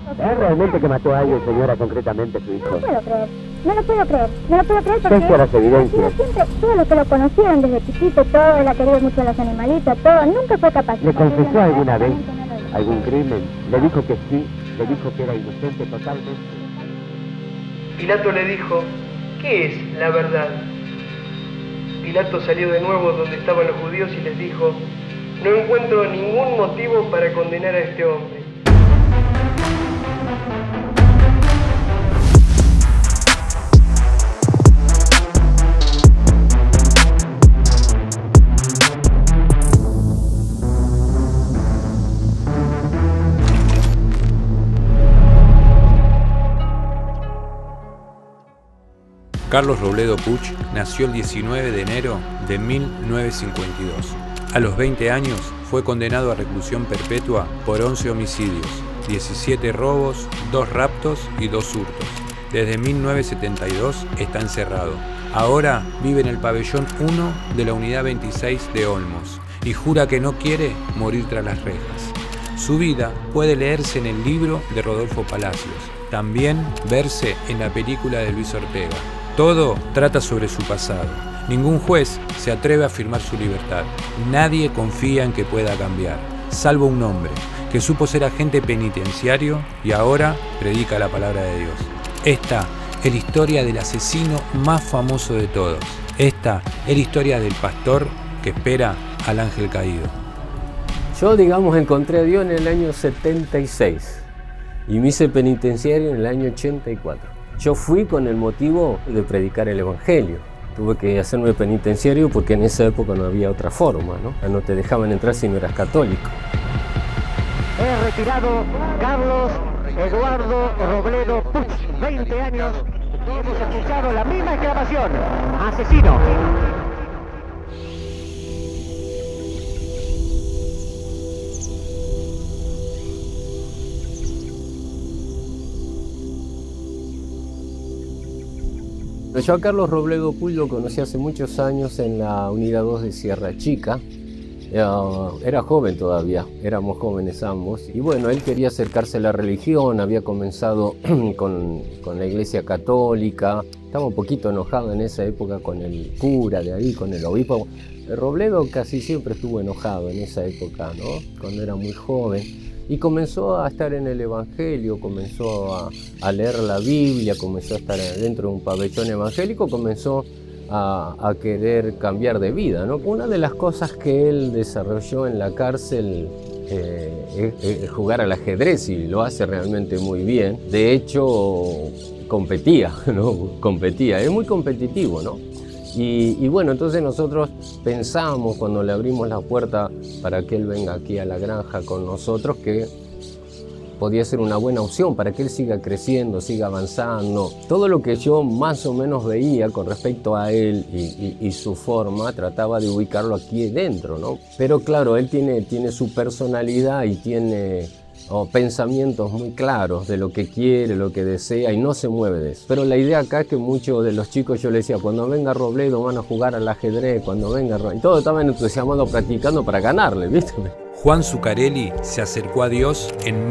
¿Es realmente que mató a alguien, señora, concretamente su hijo? No puedo creer, no lo puedo creer, no lo puedo creer porque... Pese a las evidencias. Siempre, todos los que lo conocieron desde chiquito, todo, él ha querido mucho a los animalitos, todo, nunca fue capaz. ¿Le confesó alguna vez algún crimen? ¿Le dijo que sí? ¿Le dijo que era inocente totalmente? Pilato le dijo, ¿qué es la verdad? Pilato salió de nuevo donde estaban los judíos y les dijo, no encuentro ningún motivo para condenar a este hombre. Carlos Robledo Puch nació el 19 de enero de 1952. A los 20 años fue condenado a reclusión perpetua por 11 homicidios, 17 robos, 2 raptos y 2 hurtos. Desde 1972 está encerrado. Ahora vive en el pabellón 1 de la unidad 26 de Olmos y jura que no quiere morir tras las rejas. Su vida puede leerse en el libro de Rodolfo Palacios, también verse en la película de Luis Ortega. Todo trata sobre su pasado. Ningún juez se atreve a afirmar su libertad. Nadie confía en que pueda cambiar, salvo un hombre que supo ser agente penitenciario y ahora predica la palabra de Dios. Esta es la historia del asesino más famoso de todos. Esta es la historia del pastor que espera al ángel caído. Yo, digamos, encontré a Dios en el año 76 y me hice penitenciario en el año 84. Yo fui con el motivo de predicar el evangelio. Tuve que hacerme penitenciario porque en esa época no había otra forma, ¿no? No te dejaban entrar si no eras católico. He retirado Carlos Eduardo Robledo Puch, 20 años, y hemos escuchado la misma exclamación: ¡asesino! Yo a Carlos Robledo Puch lo conocí hace muchos años en la unidad 2 de Sierra Chica. Era joven todavía, éramos jóvenes ambos. Y bueno, él quería acercarse a la religión, había comenzado con la iglesia católica. Estaba un poquito enojado en esa época con el cura de ahí, con el obispo. Robledo casi siempre estuvo enojado en esa época, ¿no? Cuando era muy joven. Y comenzó a estar en el Evangelio, comenzó a leer la Biblia, comenzó a estar dentro de un pabellón evangélico, comenzó a querer cambiar de vida, ¿no? Una de las cosas que él desarrolló en la cárcel es jugar al ajedrez y lo hace realmente muy bien. De hecho, competía, ¿no? Competía, es muy competitivo, ¿no? Y bueno, entonces nosotros pensamos cuando le abrimos la puerta para que él venga aquí a la granja con nosotros que podía ser una buena opción para que él siga creciendo, siga avanzando. Todo lo que yo más o menos veía con respecto a él y su forma, trataba de ubicarlo aquí dentro, ¿no? Pero claro, él tiene su personalidad y tiene pensamientos muy claros de lo que quiere, lo que desea y no se mueve de eso. Pero la idea acá es que muchos de los chicos, yo les decía, cuando venga Robledo van a jugar al ajedrez, cuando venga Robledo, y todos estaban entusiasmados practicando para ganarle, ¿viste? Juan Zuccarelli se acercó a Dios en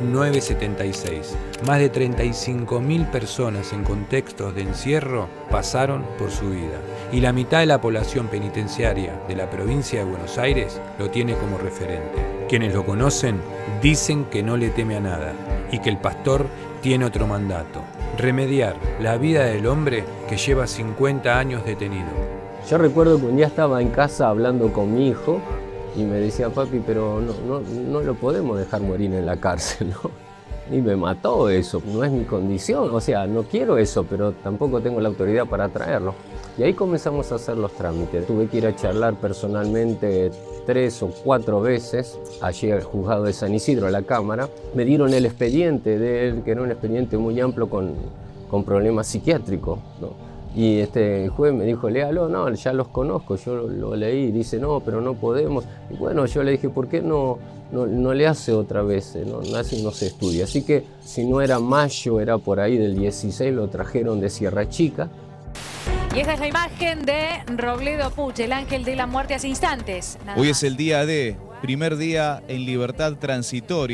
1976. Más de 35.000 personas en contextos de encierro pasaron por su vida. Y la mitad de la población penitenciaria de la provincia de Buenos Aires lo tiene como referente. Quienes lo conocen dicen que no le teme a nada y que el pastor tiene otro mandato: remediar la vida del hombre que lleva 50 años detenido. Yo recuerdo que un día estaba en casa hablando con mi hijo y me decía, papi, pero no lo podemos dejar morir en la cárcel, ¿no? Y me mató eso, no es mi condición, o sea, no quiero eso, pero tampoco tengo la autoridad para traerlo. Y ahí comenzamos a hacer los trámites. Tuve que ir a charlar personalmente 3 o 4 veces, allí al juzgado de San Isidro, a la Cámara. Me dieron el expediente de él, que era un expediente muy amplio con problemas psiquiátricos, ¿no? Y el juez me dijo, léalo, no, ya los conozco, yo lo leí, dice, no, pero no podemos. Y bueno, yo le dije, ¿por qué no le hace otra vez? No se estudia. Así que si no era mayo, era por ahí del 16, lo trajeron de Sierra Chica. Y esta es la imagen de Robledo Puch, el ángel de la muerte hace instantes. Hoy es el día D, primer día en libertad transitoria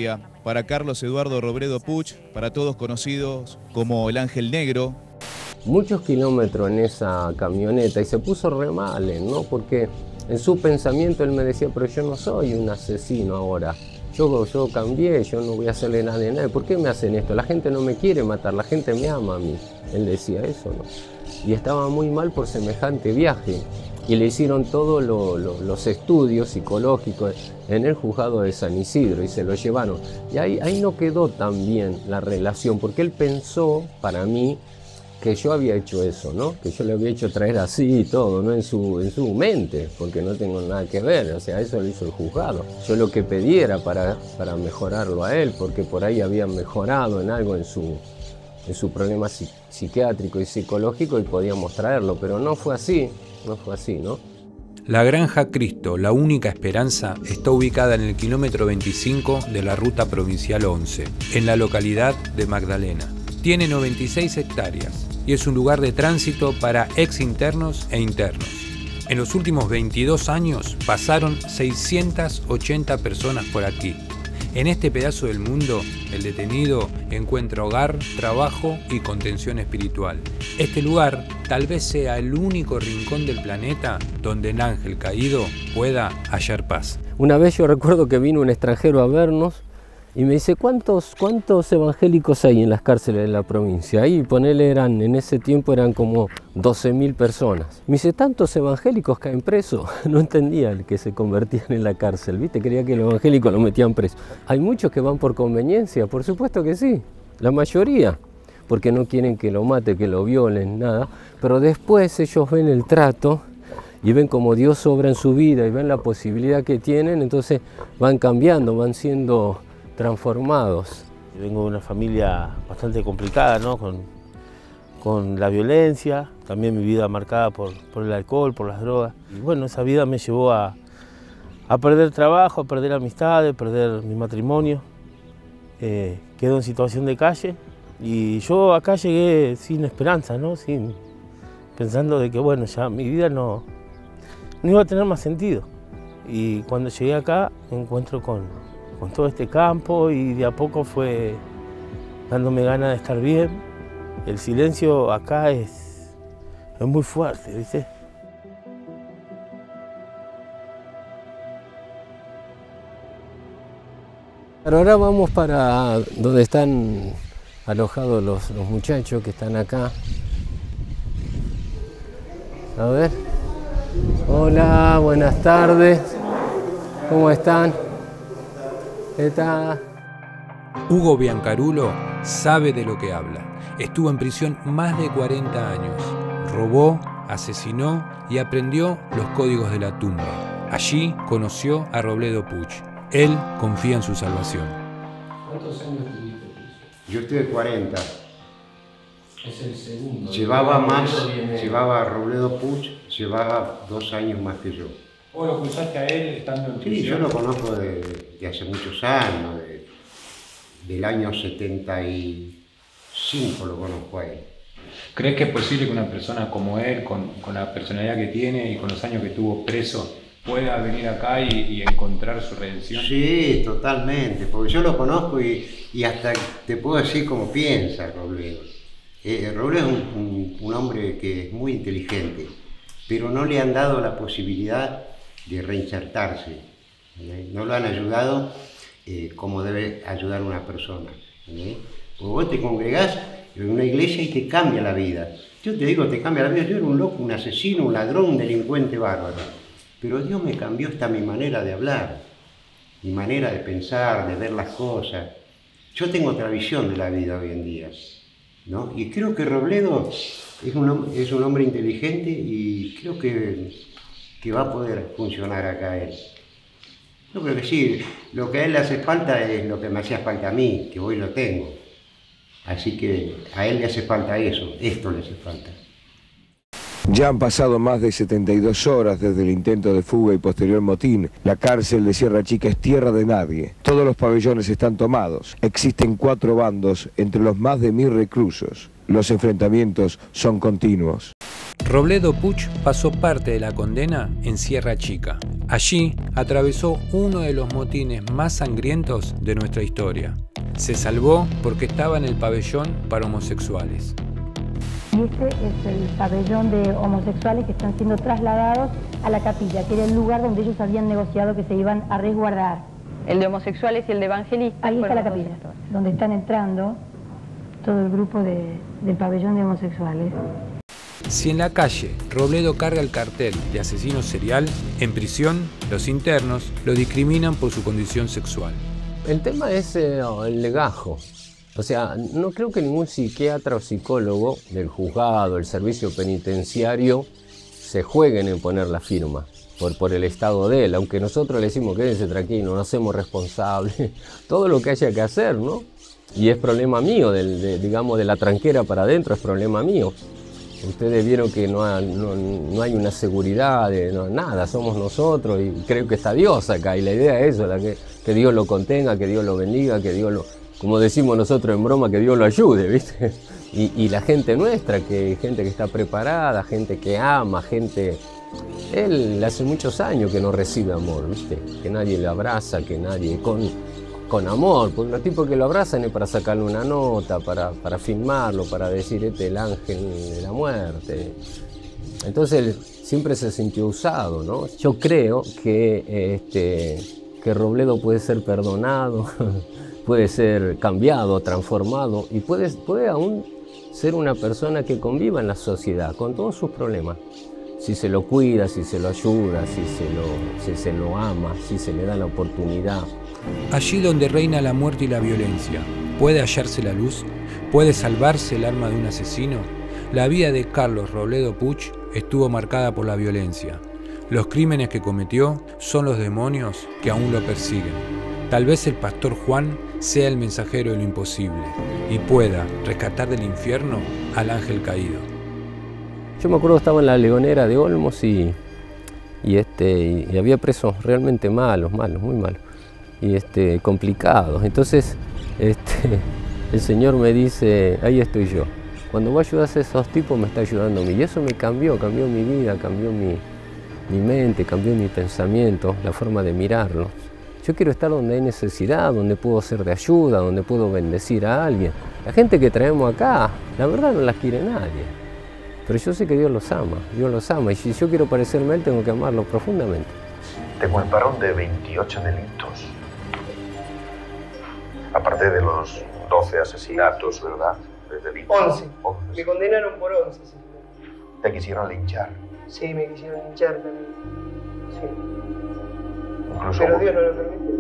para Carlos Eduardo Robledo Puch, para todos conocidos como el Ángel Negro. Muchos kilómetros en esa camioneta y se puso re mal, ¿no? Porque en su pensamiento él me decía, pero yo no soy un asesino ahora. Yo cambié, yo no voy a hacerle nada a nadie. ¿Por qué me hacen esto? La gente no me quiere matar, la gente me ama a mí. Él decía eso, ¿no? Y estaba muy mal por semejante viaje. Y le hicieron todos los estudios psicológicos en el juzgado de San Isidro y se lo llevaron. Y ahí no quedó tan bien la relación, porque él pensó, para mí, que yo había hecho eso, ¿no? Que yo le había hecho traer así y todo, ¿no? En su mente, porque no tengo nada que ver, o sea, eso lo hizo el juzgado. Yo lo que pedí era para mejorarlo a él, porque por ahí había mejorado en algo en su problema psiquiátrico y psicológico y podíamos traerlo, pero no fue así, ¿no? La Granja Cristo, la única esperanza, está ubicada en el kilómetro 25 de la ruta provincial 11, en la localidad de Magdalena. Tiene 96 hectáreas y es un lugar de tránsito para ex internos e internos. En los últimos 22 años pasaron 680 personas por aquí. En este pedazo del mundo, el detenido encuentra hogar, trabajo y contención espiritual. Este lugar tal vez sea el único rincón del planeta donde el ángel caído pueda hallar paz. Una vez yo recuerdo que vino un extranjero a vernos y me dice, ¿cuántos evangélicos hay en las cárceles de la provincia? Ahí, ponele, en ese tiempo eran como 12.000 personas. Me dice, ¿tantos evangélicos caen presos? No entendía el que se convertían en la cárcel, ¿viste? Creía que el evangélico lo metían preso. Hay muchos que van por conveniencia, por supuesto que sí, la mayoría, porque no quieren que lo mate, que lo violen, nada. Pero después ellos ven el trato y ven cómo Dios obra en su vida y ven la posibilidad que tienen, entonces van cambiando, van siendo transformados. Vengo de una familia bastante complicada, ¿no? Con la violencia, también mi vida marcada por el alcohol, por las drogas. Y bueno, esa vida me llevó a perder trabajo, a perder amistades, a perder mi matrimonio. Quedo en situación de calle y yo acá llegué sin esperanza, ¿no? Pensando de que bueno, ya mi vida no iba a tener más sentido. Y cuando llegué acá me encuentro con todo este campo y de a poco fue dándome ganas de estar bien. El silencio acá es muy fuerte, ¿viste? Pero ahora vamos para donde están alojados los muchachos que están acá. A ver. Hola, buenas tardes. ¿Cómo están? ¿Qué tal? Hugo Biancarulo sabe de lo que habla. Estuvo en prisión más de 40 años. Robó, asesinó y aprendió los códigos de la tumba. Allí conoció a Robledo Puch. Él confía en su salvación. ¿Cuántos años tuviste? Yo estuve 40. Es el segundo. Llevaba a Robledo Puch, llevaba 2 años más que yo. ¿O lo cruzaste a él estando en prisión? Sí, yo lo conozco de hace muchos años, del año 75 lo conozco a él. ¿Crees que es posible que una persona como él, con la personalidad que tiene y con los años que estuvo preso, pueda venir acá y encontrar su redención? Sí, totalmente, porque yo lo conozco y hasta te puedo decir cómo piensa Robledo. Robledo es un hombre que es muy inteligente, pero no le han dado la posibilidad de reinsertarse. No lo han ayudado como debe ayudar una persona. Porque vos te congregás en una iglesia y te cambia la vida. Yo te digo, te cambia la vida. Yo era un loco, un asesino, un ladrón, un delincuente bárbaro. Pero Dios me cambió hasta mi manera de hablar, mi manera de pensar, de ver las cosas. Yo tengo otra visión de la vida hoy en día, ¿no? Y creo que Robledo es un hombre inteligente y creo que va a poder funcionar acá él. Yo creo que sí, lo que a él le hace falta es lo que me hacía falta a mí, que hoy lo tengo. Así que a él le hace falta eso, esto le hace falta. Ya han pasado más de 72 horas desde el intento de fuga y posterior motín. La cárcel de Sierra Chica es tierra de nadie. Todos los pabellones están tomados. Existen 4 bandos entre los más de 1000 reclusos. Los enfrentamientos son continuos. Robledo Puch pasó parte de la condena en Sierra Chica. Allí atravesó uno de los motines más sangrientos de nuestra historia. Se salvó porque estaba en el pabellón para homosexuales. Y este es el pabellón de homosexuales que están siendo trasladados a la capilla, que era el lugar donde ellos habían negociado que se iban a resguardar. El de homosexuales y el de evangelistas. Ahí está la capilla, donde están entrando todo el grupo del pabellón de homosexuales. Si en la calle Robledo carga el cartel de asesino serial, en prisión los internos lo discriminan por su condición sexual. El tema es el legajo. O sea, no creo que ningún psiquiatra o psicólogo del juzgado, el servicio penitenciario, se jueguen en poner la firma por el estado de él. Aunque nosotros le decimos quédense tranquilo, nos hacemos responsables, todo lo que haya que hacer, ¿no? Y es problema mío, digamos, de la tranquera para adentro es problema mío. Ustedes vieron que no hay una seguridad, nada, somos nosotros y creo que está Dios acá. Y la idea es eso, que Dios lo contenga, que Dios lo bendiga, que Dios lo, como decimos nosotros en broma, que Dios lo ayude, ¿viste? Y la gente nuestra, gente que está preparada, gente que ama, gente... Él hace muchos años que no recibe amor, ¿viste? Que nadie le abraza, que nadie... Con amor, porque los tipos que lo abrazan es para sacarle una nota, para filmarlo, para decir este es el ángel de la muerte. Entonces él siempre se sintió usado, ¿no? Yo creo que Robledo puede ser perdonado, puede ser cambiado, transformado y puede aún ser una persona que conviva en la sociedad con todos sus problemas. Si se lo cuida, si se lo ayuda, si se lo ama, si se le da la oportunidad. Allí donde reina la muerte y la violencia, ¿puede hallarse la luz? ¿Puede salvarse el alma de un asesino? La vida de Carlos Robledo Puch estuvo marcada por la violencia. Los crímenes que cometió son los demonios que aún lo persiguen. Tal vez el pastor Juan sea el mensajero de lo imposible y pueda rescatar del infierno al ángel caído. Yo me acuerdo que estaba en la Leonera de Olmos y había presos realmente malos, muy malos. Y complicados. Entonces el Señor me dice, ahí estoy yo. Cuando vos ayudas a esos tipos me está ayudando a mí. Y eso me cambió mi vida, cambió mi mente, cambió mi pensamiento, la forma de mirarlo. Yo quiero estar donde hay necesidad, donde puedo ser de ayuda, donde puedo bendecir a alguien. La gente que traemos acá, la verdad no las quiere nadie. Pero yo sé que Dios los ama. Y si yo quiero parecerme a Él, tengo que amarlo profundamente. Te culparon de 28 delitos. Aparte de los 12 asesinatos, ¿verdad? 11. Me condenaron por 11. Sí. ¿Te quisieron linchar? Sí, me quisieron linchar también. Sí. Incluso pero Dios no lo permitió.